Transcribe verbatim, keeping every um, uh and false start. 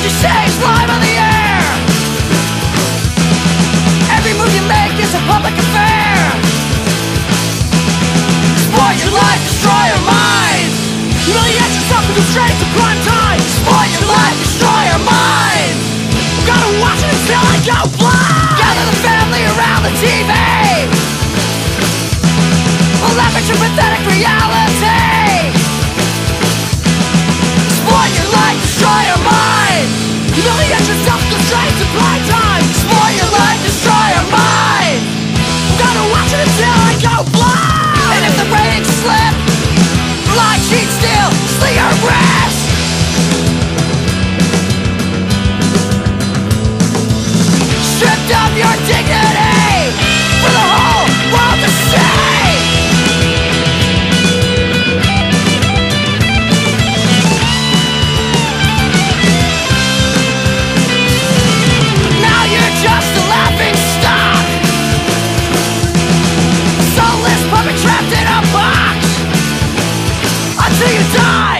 you say is live on the air. Every move you make is a public affair. Spoil your life, destroy your minds. Humiliate yourself and go straight to prime time. Spoil your life, destroy your minds. I'm gonna watch it until I go blind. Gather the family around the T V. I'll laugh at your pathetic reality. Spoil your life, destroy your mind. Humiliate yourself, go straight to prime time. Spoil your life, destroy your mind. I'm gonna watch it until I go blind. And if the ratings slip, lie, cheat, steal, slit your wrist. Stripped of your dignity for the whole world to see. Now you're just a laughing stock, a soulless puppet trapped in a box until you die.